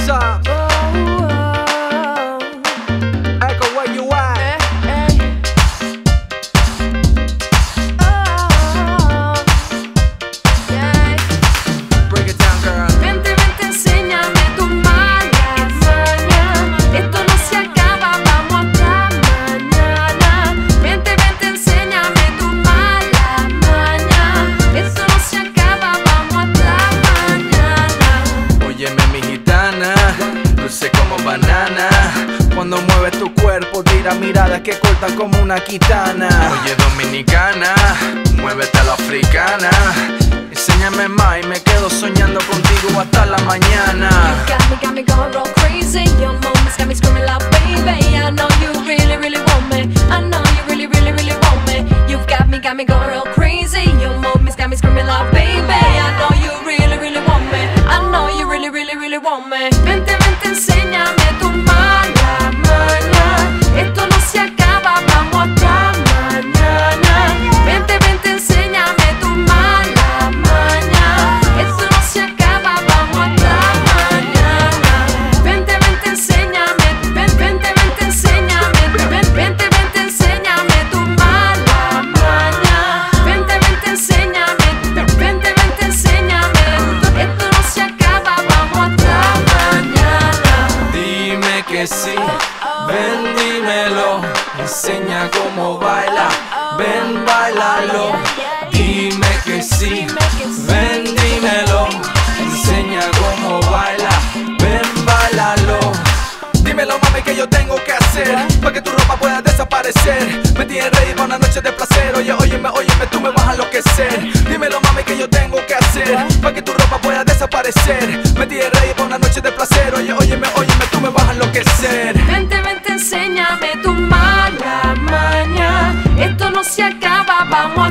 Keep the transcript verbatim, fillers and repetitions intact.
time. Echo, where you at? Break it down, girl. Vente, vente, enséñame tu mala maña. Esto no se acaba, vamos hasta mañana. Vente, vente, enséñame tu mala maña. Esto no se acaba, vamos hasta mañana. Óyeme, mi gitana, dulce como banana. Cuando mueves tu cuerpo tira miradas que cortan como una kitana. Oye, dominicana, muévete a la africana. Enséñame más y me quedo soñando contigo hasta la mañana. You got me, got me going real crazy. Your moments got me screaming like baby. I know you really, really want me. I know you really, really, really want me. You've got me, got me going real crazy. Your moments got me screaming like baby. I know you really, really want me. I know you really, really, really want me. Vente, vente, enséñame tu mala maña. Esto no se acaba, vamos hasta mañana. Vente, vente, enséñame tu mala maña. Esto no se acaba, vamos hasta mañana. Vente, vente, enséñame. Ven, vente, vente, enséñame. Ven, vente, vente, enséñame tu mala maña. Vente, vente, enséñame. Ven, vente, vente, enséñame. Esto no se acaba, vamos hasta mañana. Dime que sí, ven dímelo. Enseña cómo baila, ven bailalo. Dime que sí, ven dímelo. Enseña cómo baila, ven bailalo. Dímelo, mami, que yo tengo que hacer para que tu ropa pueda desaparecer. Me tienes ready para una noche de placer. Oye, óyeme, óyeme, tú me vas a enloquecer. Dímelo, mami, que yo tengo que hacer para que tu ropa pueda desaparecer. Me tienes ready para una noche de placer. Oye, óyeme, óyeme, tú me vas a enloquecer. Vente, vente, enséñame tu mala maña. Esto no se acaba, vamos